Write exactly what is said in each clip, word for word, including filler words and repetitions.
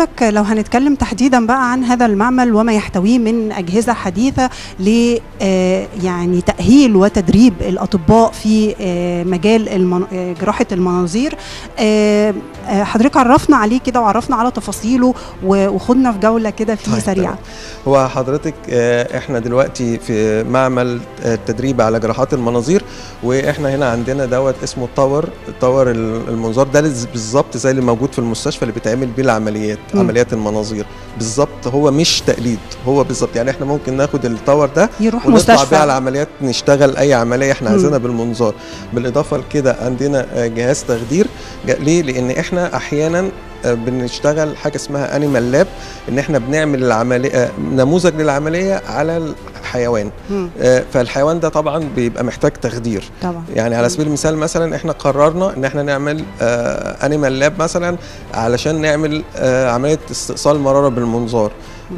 حضرتك لو هنتكلم تحديدا بقى عن هذا المعمل وما يحتويه من أجهزة حديثة ل يعني تأهيل وتدريب الأطباء في مجال جراحة المناظير، حضرتك عرفنا عليه كده وعرفنا على تفاصيله وخدنا في جولة كده فيه سريعة. هو حضرتك احنا دلوقتي في معمل التدريب على جراحات المناظير، واحنا هنا عندنا دوت اسمه التاور. التاور المنظار ده بالظبط زي اللي موجود في المستشفى اللي بيتعمل بيه العمليات، م. عمليات المناظير بالظبط. هو مش تقليد، هو بالظبط يعني احنا ممكن ناخد التاور ده يروح ونطلع مستشفى بيه على العمليات، نشتغل اي عمليه احنا عايزينها بالمنظار. بالاضافه لكده عندنا جهاز تخدير. ليه؟ لان احنا احيانا بنشتغل حاجه اسمها انيمال لاب، ان احنا بنعمل العمليه نموذج للعمليه على الحيوان. آه فالحيوان ده طبعا بيبقى محتاج تخدير طبعا. يعني على سبيل المثال مثلا احنا قررنا ان احنا نعمل آه انيمال لاب مثلا علشان نعمل آه عمليه استئصال مراره بالمنظار.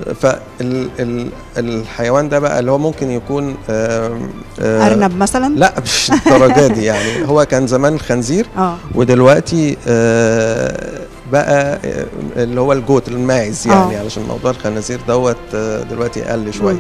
فالحيوان ده بقى اللي هو ممكن يكون آه آه ارنب مثلا، لا مش الدرجه دي يعني. هو كان زمان خنزير آه. ودلوقتي آه بقى اللي هو الجوت الماعز يعني، علشان موضوع الخنازير دوت دلوقتي قل شويه.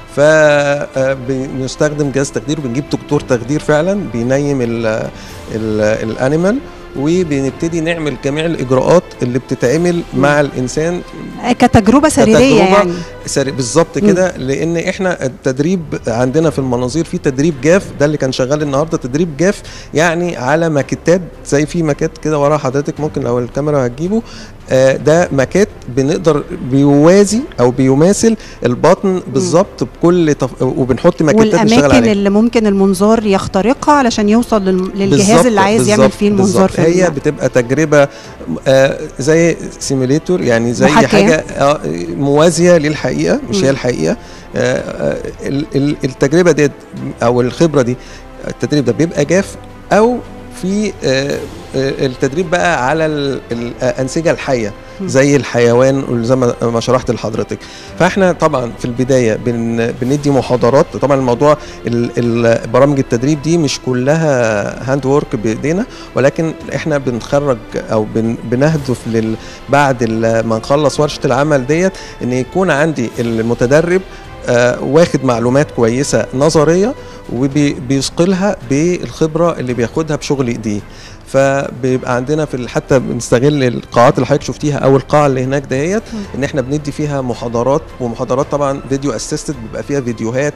فبنستخدم جهاز تخدير وبنجيب دكتور تخدير فعلا بينيم الانيمال، وبنبتدي نعمل جميع الاجراءات اللي بتتعمل مع الانسان كتجربه سريريه يعني سري بالظبط كده. لان احنا التدريب عندنا في المناظير في تدريب جاف، ده اللي كان شغال النهارده تدريب جاف يعني على ماكيتات، زي في ماكيت كده ورا حضرتك ممكن لو الكاميرا هتجيبه. ده ماكيت بنقدر بيوازي او بيماثل البطن بالظبط بكل تف... وبنحط ماكيتات نشتغل عليها، والاماكن اللي ممكن المنظار يخترقها علشان يوصل للجهاز اللي عايز يعمل فيه المنظار. في هي المعنى. بتبقى تجربه آه زي سيميليتور يعني، زي محاكاة. حاجه آه موازيه للحقيقه مش م. هي الحقيقه. آه التجربه دي او الخبره دي، التدريب ده بيبقى جاف او في آه التدريب بقى على الأنسجة الحية زي الحيوان زي ما شرحت لحضرتك. فاحنا طبعا في البداية بن بندي محاضرات. طبعا الموضوع برامج التدريب دي مش كلها هاند وورك بايدينا، ولكن احنا بنخرج او بن بنهدف لل بعد ما نخلص ورشة العمل ديت ان يكون عندي المتدرب آه واخد معلومات كويسة نظرية وبيثقلها بالخبرة اللي بياخدها بشغل ايديه. فبيبقى عندنا في حتى بنستغل القاعات اللي حضرتك شفتيها او القاعه اللي هناك دهيت ان احنا بندي فيها محاضرات، ومحاضرات طبعا فيديو اسيستد بيبقى فيها فيديوهات،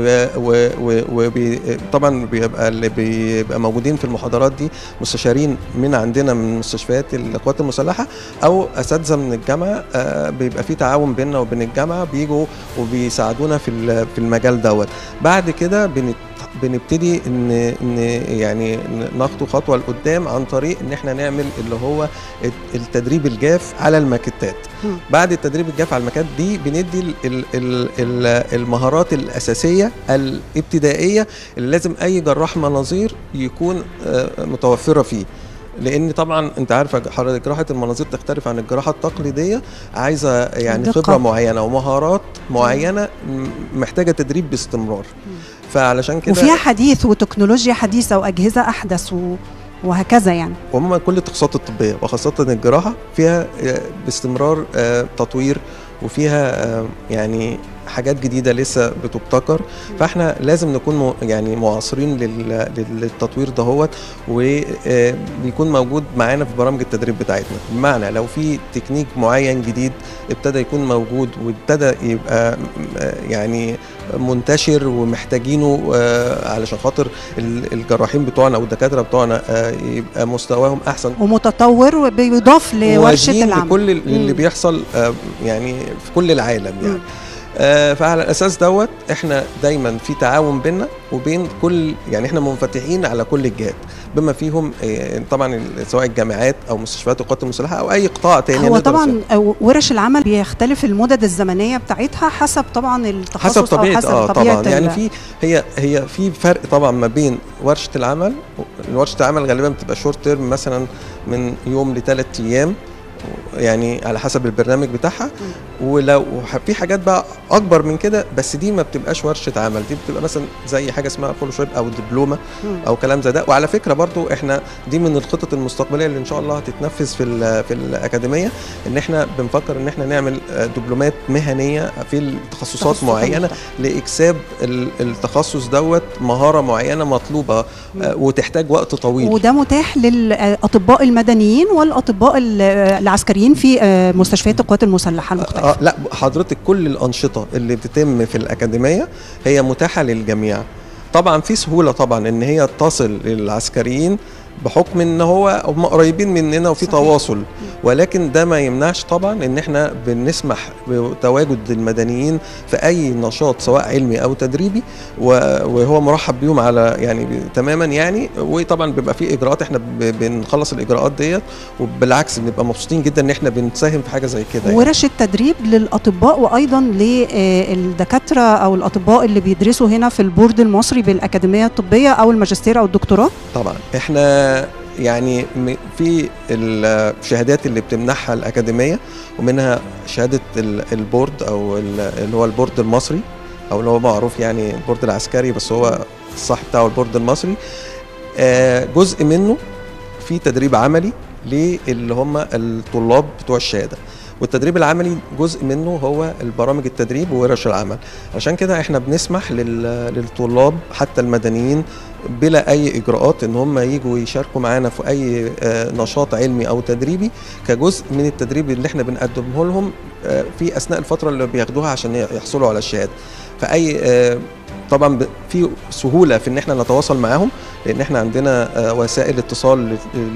وطبعا بيبقى اللي بيبقى موجودين في المحاضرات دي مستشارين من عندنا من مستشفيات القوات المسلحه او اساتذه من الجامعه. بيبقى في تعاون بيننا وبين الجامعه، بيجوا وبيساعدونا في في المجال دوت. بعد كده بنت بنبتدي ان ان يعني ناخده خطوه لقدام عن طريق ان احنا نعمل اللي هو التدريب الجاف على الماكيتات. بعد التدريب الجاف على الماكيتات دي بندي ال ال ال المهارات الاساسيه الابتدائيه اللي لازم اي جراح مناظير يكون متوفره فيه. لان طبعا انت عارفه حضرتك جراحه المناظير تختلف عن الجراحه التقليديه، عايزه يعني دقة. خبره معينه ومهارات معينه محتاجه تدريب باستمرار. فعلشان كده وفيها حديث وتكنولوجيا حديثه واجهزه احدث و... وهكذا يعني. وهم كل التخصصات الطبيه وخاصه الجراحه فيها باستمرار تطوير، وفيها يعني حاجات جديده لسه بتبتكر. فاحنا لازم نكون يعني معاصرين للتطوير دهوت، وبيكون موجود معانا في برامج التدريب بتاعتنا. بمعنى لو في تكنيك معين جديد ابتدى يكون موجود وابتدى يبقى يعني منتشر ومحتاجينه علشان خاطر الجراحين بتوعنا او الدكاتره بتوعنا يبقى مستواهم احسن ومتطور وبيضاف لورشه العمل لكل اللي بيحصل يعني في كل العالم يعني. م. آه فعلى الاساس دوت احنا دايما في تعاون بيننا وبين كل يعني احنا منفتحين على كل الجهات بما فيهم آه طبعا سواء الجامعات او مستشفيات القوات المسلحه او اي قطاع تاني. هو طبعا ورش العمل بيختلف المدد الزمنيه بتاعتها حسب طبعا التخصص حسب طبيعه أو حسب اه طبيعة طبعا يعني في هي هي في فرق طبعا ما بين ورشه العمل. ورشه العمل غالبا بتبقى شورت تيرم مثلا من يوم لثلاث ايام يعني على حسب البرنامج بتاعها. ولو في حاجات بقى اكبر من كده، بس دي ما بتبقاش ورشه عمل، دي بتبقى مثلا زي حاجه اسمها فولوشيب او دبلومه او كلام زي ده. وعلى فكره برضو احنا دي من الخطط المستقبليه اللي ان شاء الله هتتنفذ في في الاكاديميه، ان احنا بنفكر ان احنا نعمل دبلومات مهنيه في تخصصات معينه لاكساب التخصص دوت مهاره معينه مطلوبه وتحتاج وقت طويل. وده متاح للاطباء المدنيين والاطباء العسكريين في مستشفيات القوات المسلحه المختلفه. آه لا حضرتك كل الانشطه اللي بتتم في الاكاديميه هي متاحه للجميع. طبعا في سهوله طبعا ان هي تصل للعسكريين بحكم ان هو هم قريبين مننا وفي تواصل، ولكن ده ما يمنعش طبعا ان احنا بنسمح بتواجد المدنيين في اي نشاط سواء علمي او تدريبي، وهو مرحب بيهم على يعني تماما يعني. وطبعا بيبقى في اجراءات احنا بنخلص الاجراءات ديت، وبالعكس بنبقى مبسوطين جدا ان احنا بنساهم في حاجه زي كده يعني. ورش التدريب للاطباء وايضا للدكاتره او الاطباء اللي بيدرسوا هنا في البورد المصري بالاكاديميه الطبيه او الماجستير او الدكتوراه. طبعا احنا يعني في الشهادات اللي بتمنحها الأكاديمية، ومنها شهادة البورد أو اللي هو البورد المصري، أو اللي هو معروف يعني البورد العسكري بس هو الصح بتاعه البورد المصري. جزء منه في تدريب عملي للي هم الطلاب بتوع الشهادة، والتدريب العملي جزء منه هو البرامج التدريب وورش العمل. عشان كده احنا بنسمح للطلاب حتى المدنيين بلا اي اجراءات ان هم يجوا يشاركوا معانا في اي نشاط علمي او تدريبي كجزء من التدريب اللي احنا بنقدمه لهم في اثناء الفتره اللي بياخدوها عشان يحصلوا على الشهاده. فاي طبعا في سهوله في ان احنا نتواصل معاهم، لان احنا عندنا وسائل اتصال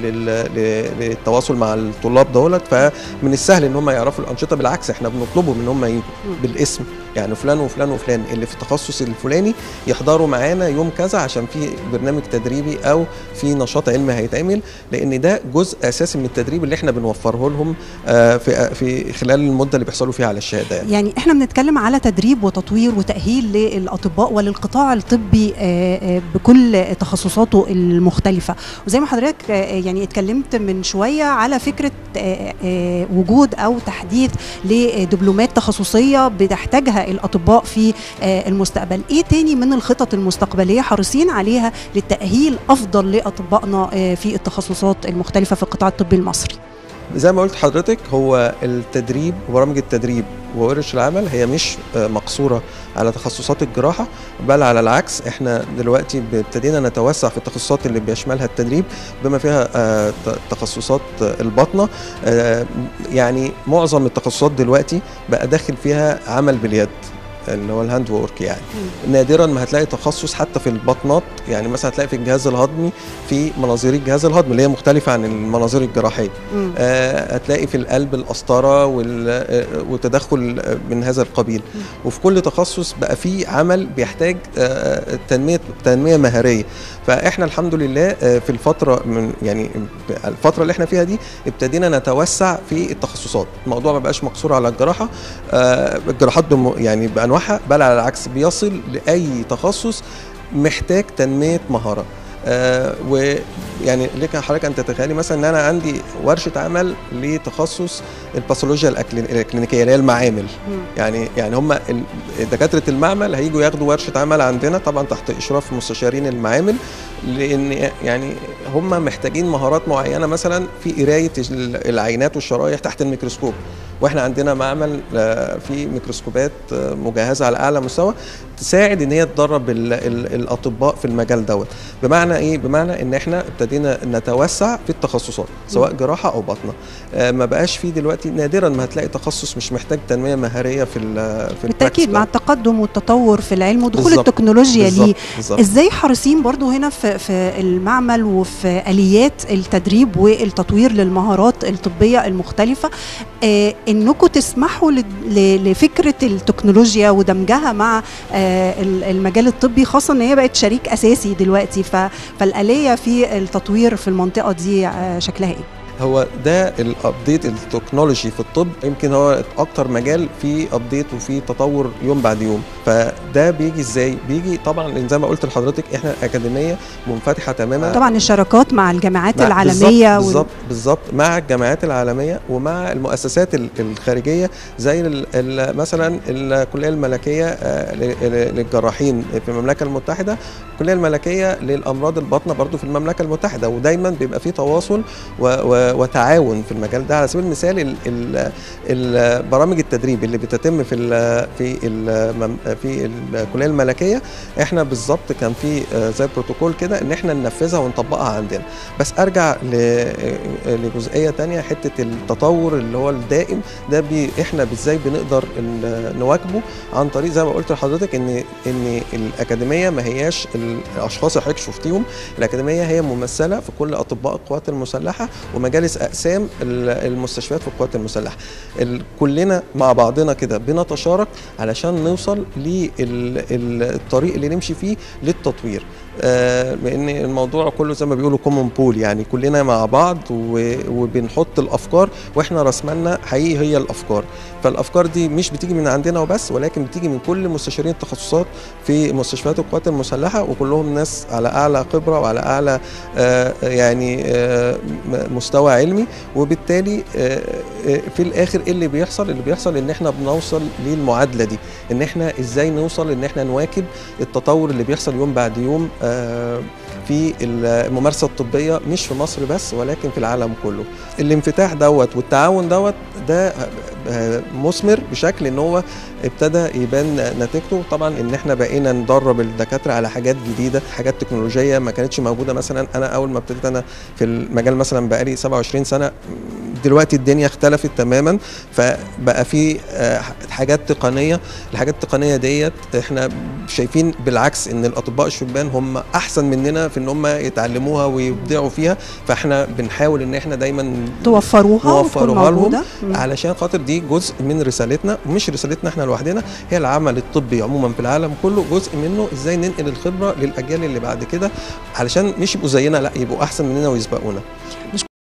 للتواصل مع الطلاب دولت، فمن السهل ان هم يعرفوا الانشطه. بالعكس احنا بنطلبهم ان هم يجوا بالاسم، يعني فلان وفلان وفلان اللي في التخصص الفلاني يحضروا معانا يوم كذا عشان في برنامج تدريبي او في نشاط علمي هيتعمل، لان ده جزء اساسي من التدريب اللي احنا بنوفره لهم في في خلال المده اللي بيحصلوا فيها على الشهاده يعني. يعني احنا بنتكلم على تدريب وتطوير وتاهيل للاطباء وللقطاع الطبي بكل تخصصاته المختلفه، وزي ما حضرتك يعني اتكلمت من شويه على فكره وجود او تحديث لدبلومات تخصصيه بتحتاجها الاطباء في المستقبل. ايه تاني من الخطط المستقبليه حريصين عليها للتاهيل افضل لاطبائنا في التخصصات المختلفه في القطاع الطبي المصري؟ زي ما قلت حضرتك، هو التدريب وبرامج التدريب وورش العمل هي مش مقصوره على تخصصات الجراحه، بل على العكس احنا دلوقتي ابتدينا نتوسع في التخصصات اللي بيشملها التدريب بما فيها تخصصات الباطنه. يعني معظم التخصصات دلوقتي بقى داخل فيها عمل باليد اللي هو الهاند وورك يعني. م. نادرا ما هتلاقي تخصص حتى في البطنات، يعني مثلا هتلاقي في الجهاز الهضمي في مناظير الجهاز الهضمي اللي هي مختلفه عن المناظير الجراحيه. آه هتلاقي في القلب القسطره والتدخل من هذا القبيل. م. وفي كل تخصص بقى في عمل بيحتاج آه تنميه تنميه مهاريه. فاحنا الحمد لله آه في الفتره من يعني الفتره اللي احنا فيها دي ابتدينا نتوسع في التخصصات. الموضوع ما بقاش مقصور على الجراحه، آه الجراحات يعني بقى بل على العكس بيصل لأي تخصص محتاج تنمية مهارة. آه ويعني لك حضرتك أن تتخيلي مثلا أن أنا عندي ورشة عمل لتخصص الباثولوجيا الكلينيكية اللي هي المعامل. م. يعني يعني هم دكاترة المعمل هيجوا ياخدوا ورشة عمل عندنا طبعا تحت إشراف مستشارين المعامل، لأن يعني هم محتاجين مهارات معينة مثلا في قراية العينات والشرايح تحت الميكروسكوب، واحنا عندنا معمل في ميكروسكوبات مجهزه على اعلى مستوى تساعد ان هي تدرب الاطباء في المجال دوت. بمعنى ايه؟ بمعنى ان احنا ابتدينا نتوسع في التخصصات سواء جراحه او باطنه. ما بقاش في دلوقتي نادرا ما هتلاقي تخصص مش محتاج تنميه مهاريه في في بالتاكيد مع التقدم والتطور في العلم ودخول بالزبط. التكنولوجيا ليه. ازاي حريصين برضو هنا في, في المعمل وفي اليات التدريب والتطوير للمهارات الطبيه المختلفه آه انكم تسمحوا لفكره التكنولوجيا ودمجها مع المجال الطبي، خاصه ان هي بقت شريك اساسي دلوقتي، فالآلية في التطوير في المنطقه دي شكلها ايه؟ هو ده الابديت التكنولوجي في الطب، يمكن هو اكتر مجال فيه ابديت وفيه تطور يوم بعد يوم. فده بيجي ازاي؟ بيجي طبعا زي ما قلت لحضرتك احنا اكاديميه منفتحه تماما، طبعا الشراكات مع الجامعات مع العالميه بالظبط بالظبط مع الجامعات العالميه ومع المؤسسات الخارجيه زي مثلا الكليه الملكيه للجراحين في المملكه المتحده، الكليه الملكيه للامراض الباطنه برضو في المملكه المتحده، ودايما بيبقى في تواصل وتعاون في المجال ده. على سبيل المثال البرامج التدريب اللي بتتم في ال في ال في الكليه الملكيه، احنا بالظبط كان في زي بروتوكول كده ان احنا ننفذها ونطبقها عندنا. بس ارجع لجزئيه ثانيه، حته التطور اللي هو الدائم ده بي احنا ازاي بنقدر نواكبه عن طريق زي ما قلت لحضرتك ان ان الاكاديميه ما هياش الاشخاص اللي حضرتك شفتيهم، الاكاديميه هي ممثله في كل اطباء القوات المسلحه ومجالس اقسام المستشفيات في القوات المسلحه. كلنا مع بعضنا كده بنتشارك علشان نوصل للطريق اللي نمشي فيه للتطوير، لان آه الموضوع كله زي ما بيقولوا كومون بول، يعني كلنا مع بعض وبنحط الافكار، واحنا راس مالنا حقيقي هي الافكار. فالافكار دي مش بتيجي من عندنا وبس، ولكن بتيجي من كل مستشارين التخصصات في مستشفيات القوات المسلحه، وكلهم ناس على اعلى خبره وعلى اعلى آه يعني آه مستوى علمي. وبالتالي آه في الاخر ايه اللي بيحصل؟ اللي بيحصل ان احنا بنوصل للمعادله دي، ان احنا ازاي نوصل ان احنا نواكب التطور اللي بيحصل يوم بعد يوم في الممارسه الطبيه، مش في مصر بس ولكن في العالم كله. الانفتاح دوت والتعاون دوت ده مثمر بشكل ان هو ابتدى يبان نتيجته. طبعا ان احنا بقينا ندرب الدكاتره على حاجات جديده، حاجات تكنولوجيه ما كانتش موجوده. مثلا انا اول ما ابتديت انا في المجال مثلا بقالي سبعة وعشرين سنه، دلوقتي الدنيا اختلفت تماما، فبقى في حاجات تقنيه. الحاجات التقنيه ديت احنا شايفين بالعكس ان الاطباء الشبان هم احسن مننا في ان هم يتعلموها ويبدعوا فيها، فاحنا بنحاول ان احنا دايما توفروها نوفروها لهم، علشان خاطر دي جزء من رسالتنا، ومش رسالتنا احنا لوحدنا، هي العمل الطبي عموما في العالم كله جزء منه ازاي ننقل الخبره للاجيال اللي بعد كده، علشان مش يبقوا زينا، لا يبقوا احسن مننا ويسبقونا.